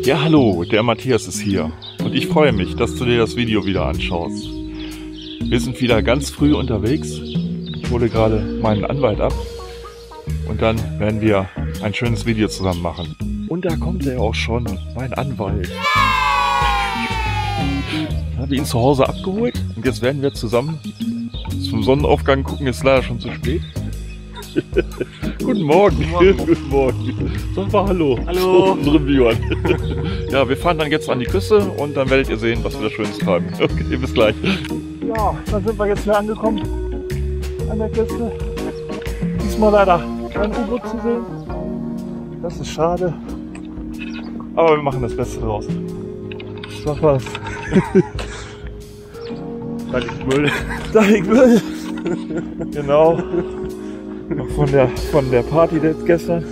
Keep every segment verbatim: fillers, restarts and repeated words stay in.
Ja, hallo, der Matthias ist hier und ich freue mich, dass du dir das Video wieder anschaust. Wir sind wieder ganz früh unterwegs. Ich hole gerade meinen Anwalt ab und dann werden wir ein schönes Video zusammen machen. Und da kommt er auch schon, mein Anwalt. Ich habe ihn zu Hause abgeholt und jetzt werden wir zusammen zum Sonnenaufgang gucken. Ist leider schon zu spät. Guten Morgen. Guten Morgen. Guten Morgen. Sag mal Hallo. Hallo. Unsere Viewern. Ja, wir fahren dann jetzt an die Küste und dann werdet ihr sehen, was wir da Schönes treiben. Okay, bis gleich. Ja, dann sind wir jetzt hier angekommen an der Küste. Diesmal leider kein U-Boot zu sehen. Das ist schade. Aber wir machen das Beste draus. Sag was. Da liegt Müll. Da liegt Müll. Genau. Noch von der, von der Party jetzt gestern.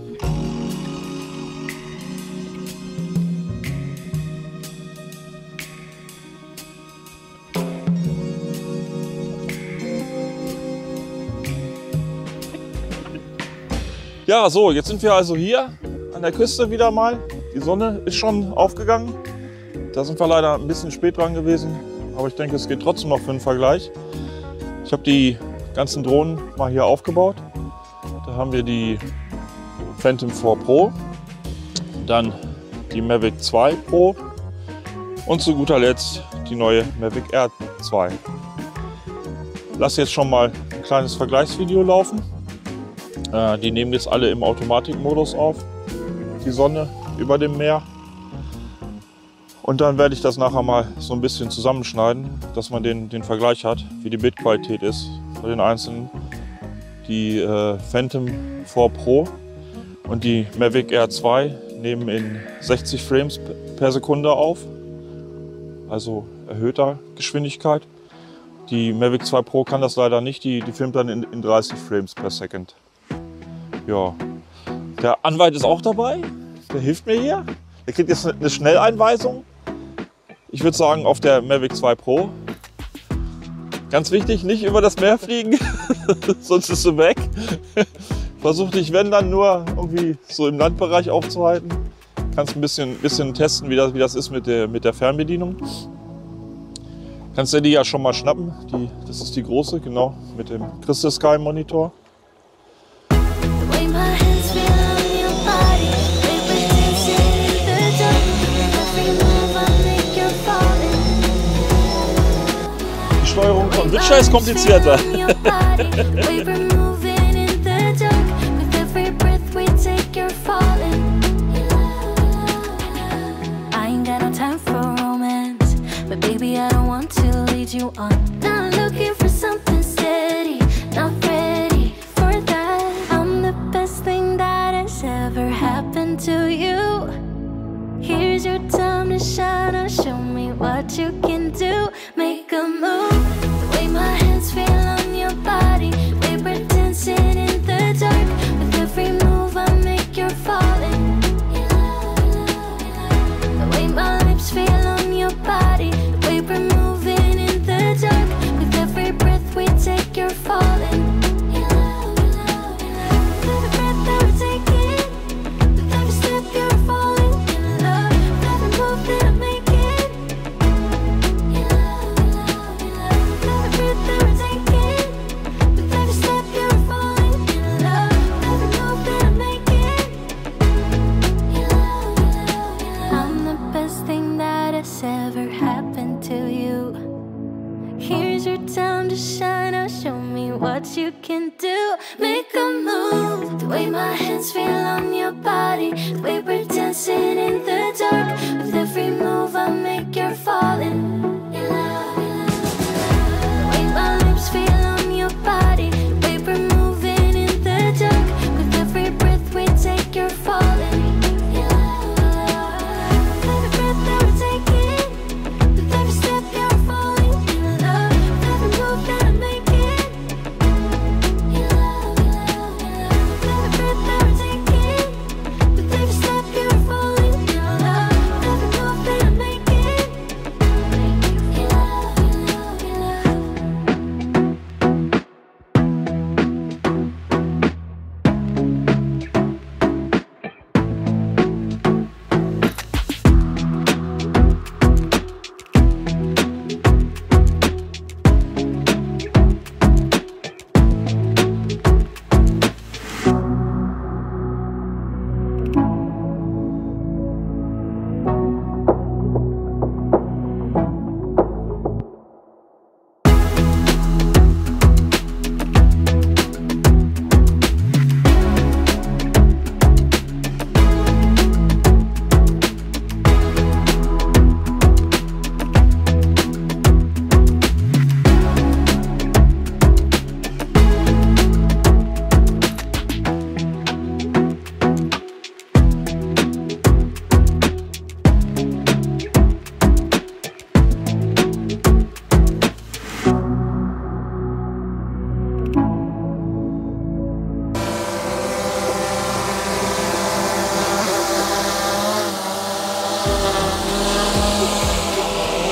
Ja, so, jetzt sind wir also hier an der Küste wieder mal. Die Sonne ist schon aufgegangen. Da sind wir leider ein bisschen spät dran gewesen. Aber ich denke, es geht trotzdem noch für den Vergleich. Ich habe die ganzen Drohnen mal hier aufgebaut. Da haben wir die Phantom vier Pro, dann die Mavic zwei Pro und zu guter Letzt die neue Mavic Air zwei. Lass jetzt schon mal ein kleines Vergleichsvideo laufen. Äh, die nehmen jetzt alle im Automatikmodus auf. Die Sonne über dem Meer. Und dann werde ich das nachher mal so ein bisschen zusammenschneiden, dass man den, den Vergleich hat, wie die Bildqualität ist bei den einzelnen. Die äh, Phantom vier Pro und die Mavic Air zwei nehmen in sechzig Frames per Sekunde auf, also erhöhter Geschwindigkeit. Die Mavic zwei Pro kann das leider nicht, die, die filmt dann in, in dreißig Frames per Second. Ja. Der Anwalt ist auch dabei, der hilft mir hier. Der kriegt jetzt eine Schnelleinweisung. Ich würde sagen auf der Mavic zwei Pro. Ganz wichtig, nicht über das Meer fliegen, sonst ist sie weg. Versuch dich, wenn dann, nur irgendwie so im Landbereich aufzuhalten. Kannst ein bisschen, bisschen testen, wie das, wie das ist mit der, mit der Fernbedienung. Kannst du die ja schon mal schnappen. Die, das ist die große, genau, mit dem Crystal Sky Monitor. Die Steuerung von Witcher ist komplizierter. Here's your time to shine, now show me what you can do. Make a move, the way my hands feel on your body. We were dancing in the dark, with every move I make you're falling. The way my lips feel on your body, the way we're moving in the dark, with every breath we take you're falling. What you can do, make a move. The way my hands feel on your body, the way we're dancing in the dark. With every move I make, you're falling. The way my lips feel on your body, the way we're moving in the dark. With every breath we take, you're falling.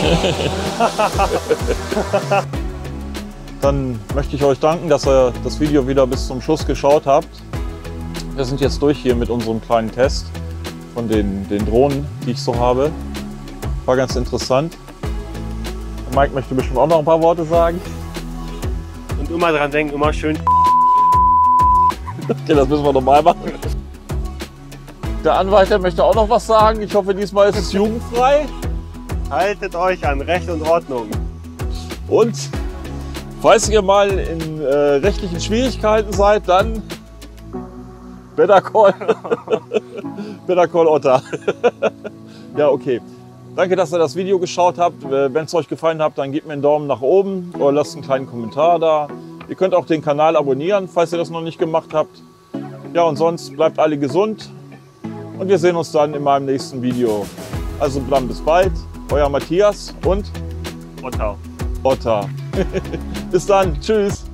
Dann möchte ich euch danken, dass ihr das Video wieder bis zum Schluss geschaut habt. Wir sind jetzt durch hier mit unserem kleinen Test von den, den Drohnen, die ich so habe. War ganz interessant. Mike möchte bestimmt auch noch ein paar Worte sagen. Und immer dran denken, immer schön. Okay, das müssen wir nochmal machen. Der Anwalt möchte auch noch was sagen. Ich hoffe, diesmal ist es jugendfrei. Haltet euch an Recht und Ordnung. Und falls ihr mal in äh, rechtlichen Schwierigkeiten seid, dann better call, better call Otter. Ja, okay. Danke, dass ihr das Video geschaut habt. Wenn es euch gefallen hat, dann gebt mir einen Daumen nach oben oder lasst einen kleinen Kommentar da. Ihr könnt auch den Kanal abonnieren, falls ihr das noch nicht gemacht habt. Ja, und sonst bleibt alle gesund und wir sehen uns dann in meinem nächsten Video. Also dann bis bald, euer Matthias und Otter. Otter. Bis dann, tschüss.